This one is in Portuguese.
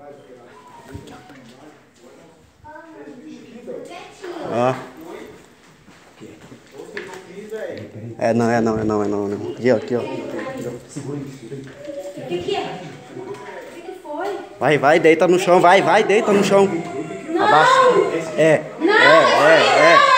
Ó. É não. Aqui, ó, aqui, ó. O que é? O que foi? Vai, deita no chão, vai, deita no chão. Não! Abaixa. Não!